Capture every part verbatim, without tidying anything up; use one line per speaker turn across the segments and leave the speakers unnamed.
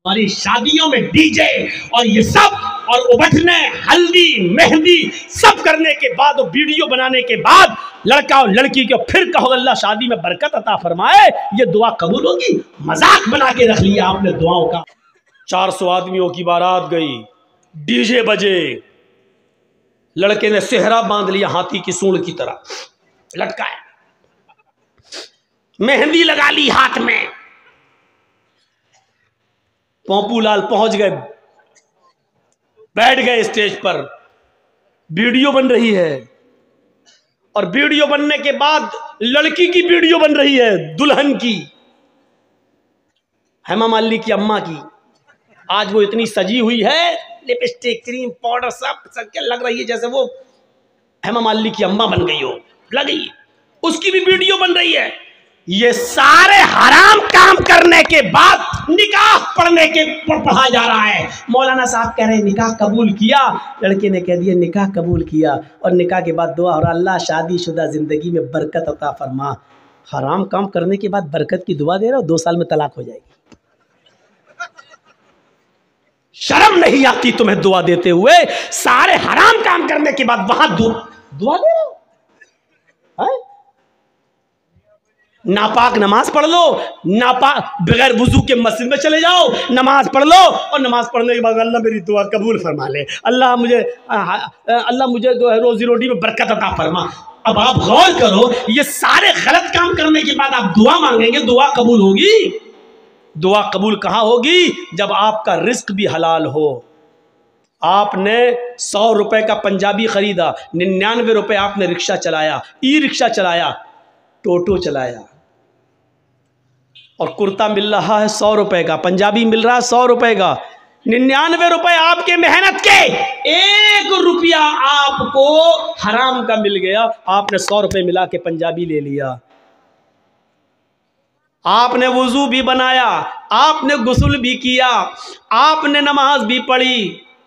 हमारी शादियों में डीजे और ये सब और उबटने हल्दी मेहंदी सब करने के बाद और वीडियो बनाने के बाद लड़का और लड़की को फिर कहो अल्लाह शादी में बरकत अता फरमाए, ये दुआ कबूल होगी? मजाक बना के रख लिया आपने दुआओं का। चार सौ आदमियों की बारात गई, डीजे बजे, लड़के ने सेहरा बांध लिया हाथी की सूंड की तरह लटकाया, मेहंदी लगा ली हाथ में। पोंपू लाल पहुंच गए, बैठ गए स्टेज पर, वीडियो बन रही है और वीडियो बनने के बाद लड़की की वीडियो बन रही है, दुल्हन की, हेमा मालिनी की अम्मा की। आज वो इतनी सजी हुई है, लिपस्टिक क्रीम पाउडर सब सब लग रही है जैसे वो हेमा मालिनी की अम्मा बन गई हो, लगी। उसकी भी वीडियो बन रही है। ये सारे हराम काम करने के बाद निकाह पढ़ने के पढ़ा जा रहा है। मौलाना साहब कह रहे हैं निकाह कबूल किया, लड़के ने कह दिया निकाह कबूल किया और निकाह के बाद दुआ और अल्लाह शादीशुदा जिंदगी में बरकत अता फरमा। हराम काम करने के बाद बरकत की दुआ दे रहे हो, दो साल में तलाक हो जाएगी। शर्म नहीं आती तुम्हें दुआ देते हुए? सारे हराम काम करने के बाद वहां दुआ दे रहे हो। नापाक नमाज पढ़ लो, नापाक बगैर वुजू के मस्जिद में चले जाओ, नमाज पढ़ लो और नमाज पढ़ने के बाद अल्लाह मेरी दुआ कबूल फरमा ले, अल्लाह मुझे अल्लाह मुझे जो है रोजी रोटी में बरकत अता फरमा। अब आप गौर करो, ये सारे गलत काम करने के बाद आप दुआ मांगेंगे, दुआ कबूल होगी? दुआ कबूल कहाँ होगी? जब आपका रिस्क भी हलाल हो। आपने सौ रुपए का पंजाबी खरीदा, निन्यानवे रुपए आपने रिक्शा चलाया, ई रिक्शा चलाया, टोटो चलाया और कुर्ता मिल रहा है सौ रुपए का, पंजाबी मिल रहा है सौ रुपए का, निन्यानवे रुपए आपके मेहनत के, एक रुपया आपको हराम का मिल गया। आपने सौ रुपए मिला के पंजाबी ले लिया, आपने वुजू भी बनाया, आपने गुस्ल भी किया, आपने नमाज भी पढ़ी,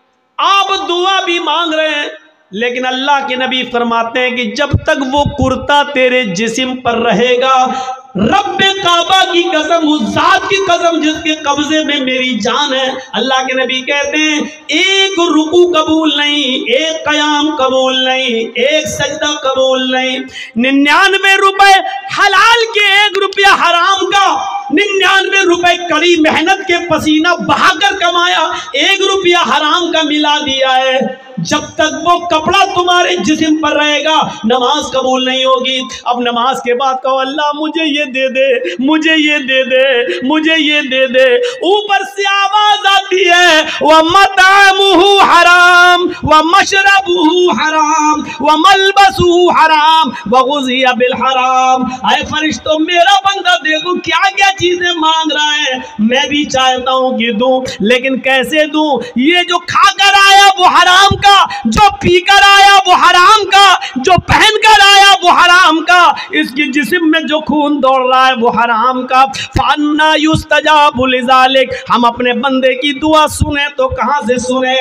आप दुआ भी मांग रहे हैं, लेकिन अल्लाह के नबी फरमाते हैं कि जब तक वो कुर्ता तेरे जिस्म पर रहेगा, रब्बे काबा की कसम, उस जात की कसम जिसके कब्जे में मेरी जान है, अल्लाह के नबी कहते हैं एक रुकू कबूल नहीं, एक कयाम कबूल नहीं, एक सजदा कबूल नहीं। निन्यानवे रुपए हलाल के, एक रुपया हराम का, निन्यानवे रुपए कड़ी मेहनत के पसीना बहाकर कमाया, एक रुपया हराम का मिला दिया है। जब तक वो कपड़ा तुम्हारे जिस्म पर रहेगा नमाज कबूल नहीं होगी। अब नमाज के बाद कहो अल्लाह मुझे ये दे दे, मुझे ये दे दे, मुझे ये दे दे, ऊपर से आवाज आती है व मतामुहु हराम व मशरबुहु हराम व मलबसुहु हराम व गुज़िया बिल हराम। आए फरिश्तों, मेरा बंदा देखो क्या क्या चीजें मांग रहा है, मैं भी चाहता हूं कि दूं, लेकिन कैसे दूं? ये जो खाकर आया वो हराम का, जो पीकर आया वो हराम का, जो पहनकर आया वो हराम का, इसकी जिस्म में जो खून दौड़ रहा है वो हराम का। फन्ना युस्तजाबु लिज़ालिक, हम अपने बंदे की दुआ सुने तो कहां से सुने?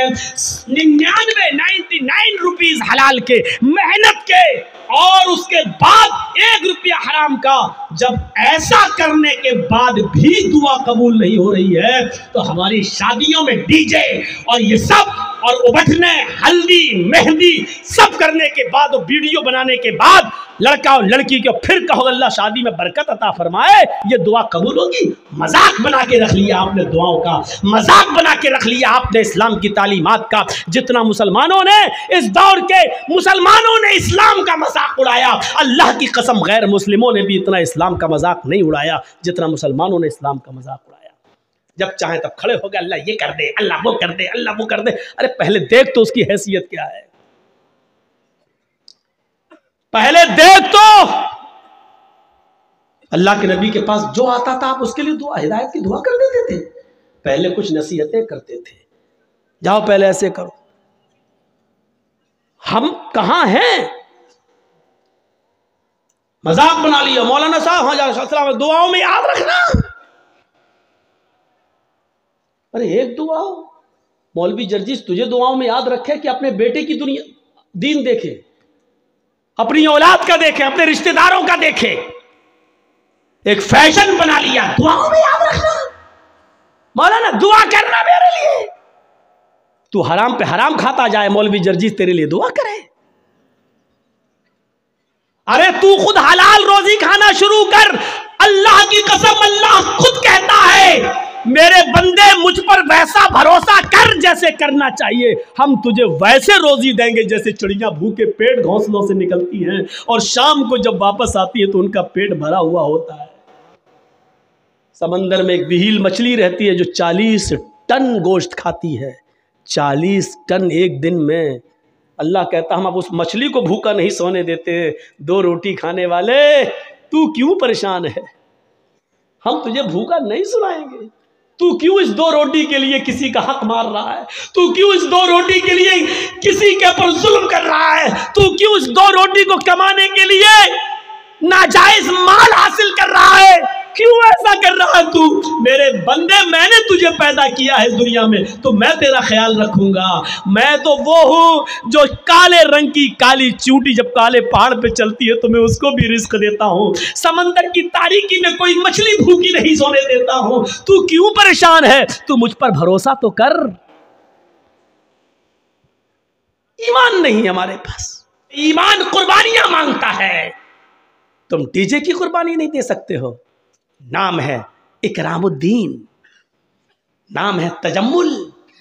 निन्यानवे नाइन्टी नाइन रुपीज हलाल के, मेहनत के, और उसके बाद एक रुपया हराम का। जब ऐसा करने के बाद भी दुआ कबूल नहीं हो रही है तो हमारी शादियों में डीजे और ये सब और उबटने हल्दी मेहंदी सब करने के बाद और वीडियो बनाने के बाद लड़का और लड़की को फिर कहो अल्लाह शादी में बरकत अता फरमाए, ये दुआ कबूल होगी? मजाक बना के रख लिया आपने दुआओं का, मजाक बना के रख लिया आपने इस्लाम की तालीमात का। जितना मुसलमानों ने इस दौर के मुसलमानों ने इस्लाम का मजाक उड़ाया, अल्लाह की कसम गैर मुस्लिमों ने भी इतना इस्लाम का मजाक नहीं उड़ाया जितना मुसलमानों ने इस्लाम का मजाक उड़ाया। जब चाहे तब खड़े हो गए, अल्लाह ये कर दे, अल्लाह वो कर दे, अल्लाह वो कर दे। अरे पहले देख तो उसकी हैसियत क्या है, पहले देख तो। अल्लाह के नबी के पास जो आता था आप उसके लिए दुआ, हिदायत की दुआ कर देते थे। पहले कुछ नसीहतें करते थे, जाओ पहले ऐसे करो। हम कहां हैं? मजाक बना लिया। मौलाना साहब हाँ जा दुआओं में याद रखना। अरे एक दुआ मौलवी जर्जिस तुझे दुआओं में याद रखे कि अपने बेटे की दुनिया दीन देखे, अपनी औलाद का देखे, अपने रिश्तेदारों का देखे। एक फैशन बना लिया दुआओं में याद रखना। मौलाना दुआ करना मेरे लिए। तू हराम पे हराम खाता जाए, मौलवी जर्जीस तेरे लिए दुआ करे। अरे तू खुद हलाल रोजी खाना शुरू कर। अल्लाह की कसम, अल्लाह खुद कहता है मेरे बंदे मुझ पर वैसा भरोसा कर जैसे करना चाहिए, हम तुझे वैसे रोजी देंगे जैसे चिड़िया भूखे पेट घोंसलों से निकलती हैं और शाम को जब वापस आती है तो उनका पेट भरा हुआ होता है। समंदर में एक विहील मछली रहती है जो चालीस टन गोश्त खाती है। चालीस टन एक दिन में। अल्लाह कहता हम अब उस मछली को भूखा नहीं सोने देते। दो रोटी खाने वाले तू क्यों परेशान है, हम तुझे भूखा नहीं सुनाएंगे। तू क्यों इस दो रोटी के लिए किसी का हक मार रहा है, तू क्यों इस दो रोटी के लिए किसी के ऊपर जुल्म कर रहा है, तू क्यों इस दो रोटी को कमाने के लिए नाजायज माल हासिल कर रहा है, क्यों ऐसा कर रहा है तू? मेरे बंदे मैंने तुझे पैदा किया है दुनिया में तो मैं तेरा ख्याल रखूंगा। मैं तो वो हूं जो काले रंग की काली चूंटी जब काले पहाड़ पे चलती है तो मैं उसको भी रिस्क देता हूं। समंदर की तारीकी में कोई मछली भूखी नहीं सोने देता हूं। तू क्यों परेशान है? तू मुझ पर भरोसा तो कर। ईमान नहीं हमारे पास, ईमान कुर्बानियां मांगता है। तुम डीजे की कुर्बानी नहीं दे सकते हो। नाम है इकरामुद्दीन, नाम है तजम्मुल,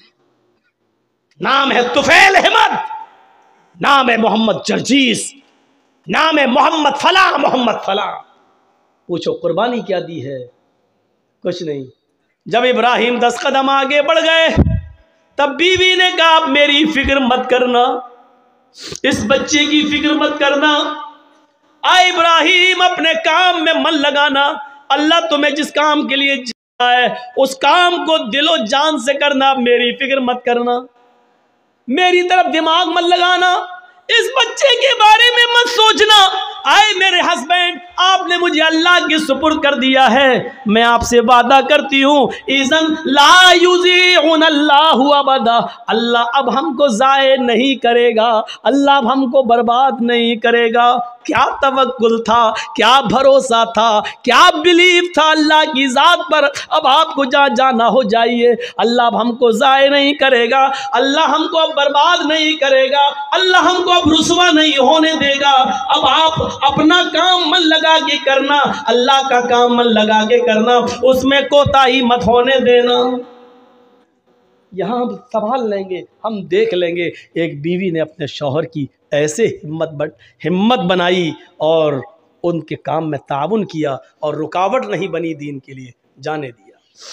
नाम है तुफैल अहमद, नाम है मोहम्मद जर्जीस, नाम है मोहम्मद फला मोहम्मद फला। पूछो कुर्बानी क्या दी है? कुछ नहीं। जब इब्राहिम दस कदम आगे बढ़ गए तब बीवी ने कहा मेरी फिक्र मत करना, इस बच्चे की फिक्र मत करना, आ इब्राहिम अपने काम में मन लगाना। अल्लाह तुम्हें जिस काम के लिए जिया है उस काम को दिलो जान से करना, मेरी फिक्र मत करना, मेरी तरफ दिमाग मत लगाना, इस बच्चे के बारे में मत सोचना। आए मेरे हस्बैंड, आपने मुझे अल्लाह के सुपुर्द कर दिया है, मैं आपसे वादा करती हूँ इज़न ला युज़ीउन अल्लाहु अबदा, अल्लाह अब हमको ज़ाये नहीं करेगा, अल्लाह अब हमको बर्बाद नहीं करेगा। क्या तवक्कुल था, क्या भरोसा था, क्या बिलीव था अल्लाह की ज़ात पर। अब आपको जहाँ जाना हो जाइए, अल्लाह अब हमको ज़ाये नहीं करेगा, अल्लाह हमको अब बर्बाद नहीं करेगा, अल्लाह हमको अब रुसवा नहीं होने देगा। अब आप अपना काम मन लगा के करना, अल्लाह का काम मन लगा के करना, उसमें कोताही मत होने देना। यहाँ हम संभाल लेंगे, हम देख लेंगे। एक बीवी ने अपने शौहर की ऐसे हिम्मत बट हिम्मत बनाई और उनके काम में ताउन किया और रुकावट नहीं बनी, दीन के लिए जाने दिया।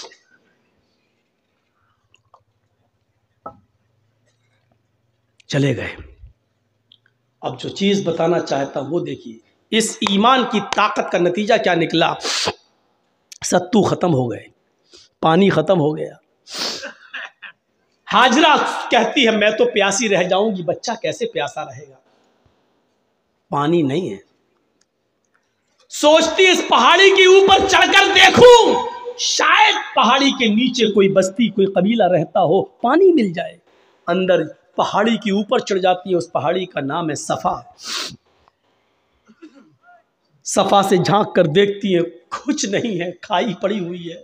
चले गए। अब जो चीज़ बताना चाहता वो देखिए, इस ईमान की ताकत का नतीजा क्या निकला। सत्तू ख़त्म हो गए, पानी ख़त्म हो गया। हाजरा कहती है मैं तो प्यासी रह जाऊंगी, बच्चा कैसे प्यासा रहेगा, पानी नहीं है। सोचती इस पहाड़ी के ऊपर चढ़कर देखूं, शायद पहाड़ी के नीचे कोई बस्ती कोई कबीला रहता हो, पानी मिल जाए। अंदर पहाड़ी के ऊपर चढ़ जाती है, उस पहाड़ी का नाम है सफ़ा। सफ़ा से झांक कर देखती है, कुछ नहीं है, खाई पड़ी हुई है,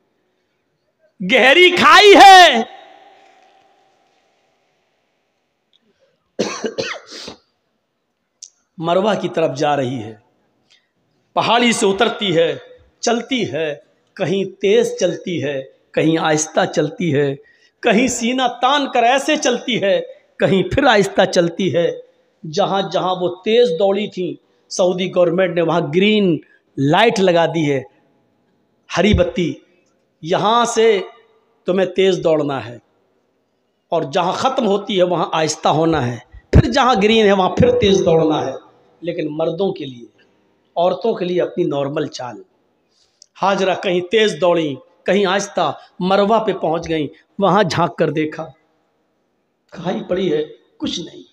गहरी खाई है। मरवा की तरफ जा रही है, पहाड़ी से उतरती है, चलती है, कहीं तेज चलती है, कहीं आहिस्ता चलती है, कहीं सीना तान कर ऐसे चलती है, कहीं फिर आहिस्ता चलती है। जहाँ जहाँ वो तेज़ दौड़ी थी, सऊदी गवर्नमेंट ने वहाँ ग्रीन लाइट लगा दी है, हरी बत्ती, यहाँ से तुम्हें तेज़ दौड़ना है और जहाँ ख़त्म होती है वहाँ आहिस्ता होना है, फिर जहाँ ग्रीन है वहाँ फिर तेज़ दौड़ना है। लेकिन मर्दों के लिए, औरतों के लिए अपनी नॉर्मल चाल। हाजरा कहीं तेज़ दौड़ी, कहीं आहिस्ता, मरवा पे पहुँच गई, वहाँ झांक कर देखा, खाई पड़ी है, कुछ नहीं।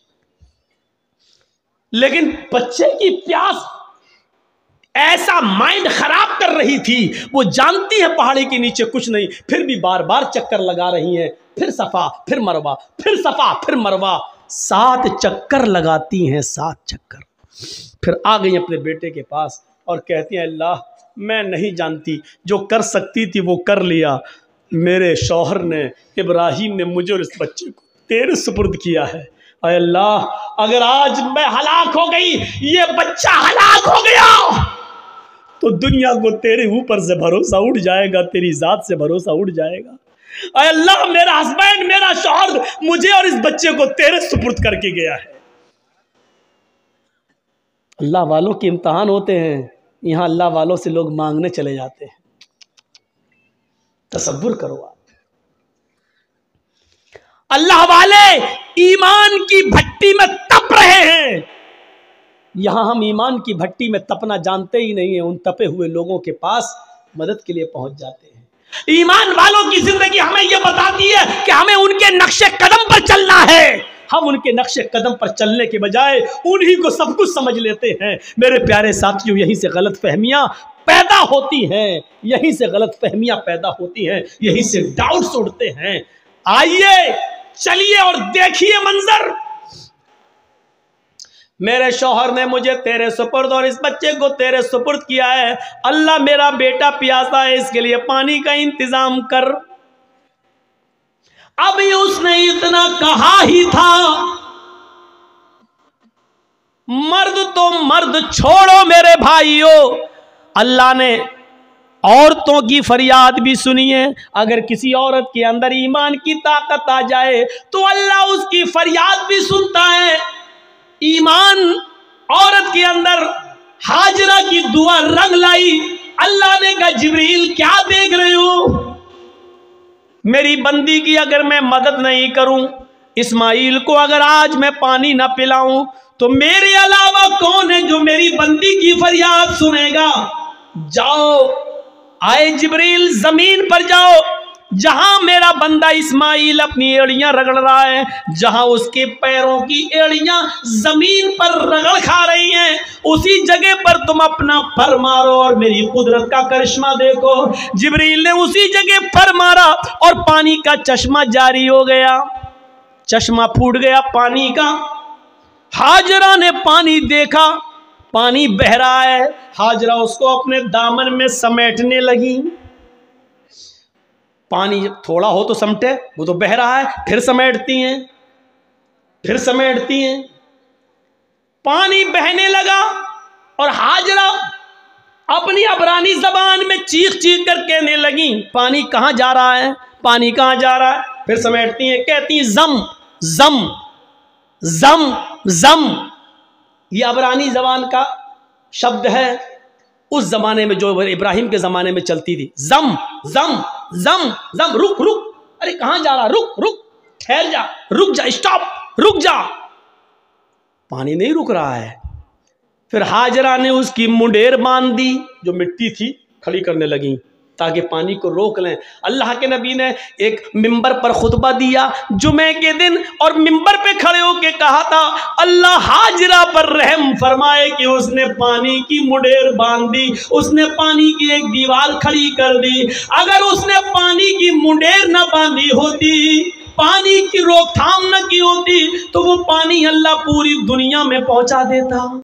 लेकिन बच्चे की प्यास ऐसा माइंड खराब कर रही थी, वो जानती है पहाड़ी के नीचे कुछ नहीं, फिर भी बार बार चक्कर लगा रही हैं, फिर सफ़ा फिर मरवा, फिर सफ़ा फिर मरवा, सात चक्कर लगाती हैं, सात चक्कर। फिर आ गई अपने बेटे के पास और कहती हैं अल्लाह मैं नहीं जानती, जो कर सकती थी वो कर लिया, मेरे शौहर ने, इब्राहिम ने मुझे और इस बच्चे को तेरे सुपुर्द किया है। अय अल्लाह, अगर आज मैं हलाक हो गई, ये बच्चा हलाक हो गया, तो दुनिया को तेरे ऊपर से भरोसा उठ जाएगा, तेरी जात से भरोसा उठ जाएगा। अय अल्लाह, मेरा हस्बैंड, मेरा शौहर मुझे और इस बच्चे को तेरे सुपुर्द करके गया है। अल्लाह वालों के इम्तहान होते हैं, यहाँ अल्लाह वालों से लोग मांगने चले जाते हैं। तसव्वुर करो आप, अल्लाह वाले ईमान की भट्टी में तप रहे हैं, यहां हम ईमान की भट्टी में तपना जानते ही नहीं है। उन तपे हुए लोगों के पास मदद के लिए पहुंच जाते हैं। ईमान वालों की जिंदगी हमें यह बताती है कि हमें उनके नक्शे कदम पर चलना है। हम उनके नक्शे कदम पर चलने के बजाय उन्हीं को सब कुछ समझ लेते हैं। मेरे प्यारे साथियों, यहीं से गलत फहमियां पैदा होती हैं, यहीं से गलत फहमियां पैदा होती हैं, यहीं से डाउट्स उठते हैं। आइए चलिए और देखिए मंजर। मेरे शौहर ने मुझे तेरे सुपुर्द और इस बच्चे को तेरे सुपुर्द किया है। अल्लाह, मेरा बेटा प्यासा है, इसके लिए पानी का इंतजाम कर। अभी उसने इतना कहा ही था, मर्द तो मर्द छोड़ो मेरे भाइयों, अल्लाह ने औरतों की फरियाद भी सुनी है। अगर किसी औरत के अंदर ईमान की ताकत आ जाए तो अल्लाह उसकी फरियाद भी सुनता है। ईमान औरत के अंदर हाजरा की दुआ रंग लाई। अल्लाह ने कहा, जिब्रील क्या देख रहे हो, मेरी बंदी की अगर मैं मदद नहीं करूं, इस्माइल को अगर आज मैं पानी ना पिलाऊं, तो मेरे अलावा कौन है जो मेरी बंदी की फरियाद सुनेगा। जाओ, आए जिब्रील, जमीन पर जाओ, जहां मेरा बंदा इस्माइल अपनी एड़ियां रगड़ रहा है, जहां उसके पैरों की एड़ियां जमीन पर रगड़ खा रही हैं, उसी जगह पर तुम अपना पर मारो और मेरी कुदरत का करिश्मा देखो। जिब्रील ने उसी जगह पर मारा और पानी का चश्मा जारी हो गया, चश्मा फूट गया पानी का। हाजरा ने पानी देखा, पानी बह रहा है। हाजरा उसको अपने दामन में समेटने लगी। पानी थोड़ा हो तो समटे, वो तो बह रहा है, फिर समेटती हैं, फिर समेटती हैं। पानी बहने लगा और हाजरा अपनी अबरानी जबान में चीख चीख कर कहने लगी, पानी कहाँ जा रहा है, पानी कहाँ जा रहा है। फिर समेटती हैं, कहती जम जम जम जम। ये अबरानी जबान का शब्द है, उस जमाने में जो इब्राहिम के जमाने में चलती थी। जम जम जम जम, रुक रुक, अरे कहां जा रहा, रुक रुक, ठहर जा, रुक जा, स्टॉप, रुक जा। पानी नहीं रुक रहा है। फिर हाजरा ने उसकी मुंडेर बांध दी, जो मिट्टी थी खड़ी करने लगी ताकि पानी को रोक लें। अल्लाह के नबी ने एक मिंबर पर खुतबा दिया जुमे के दिन, और मिंबर पे खड़े होके कहा था, अल्लाह हाजरा पर रहम फरमाए कि उसने पानी की मुंडेर बांध दी, उसने पानी की एक दीवार खड़ी कर दी। अगर उसने पानी की मुंडेर न बांधी होती, पानी की रोकथाम न की होती, तो वो पानी अल्लाह पूरी दुनिया में पहुंचा देता।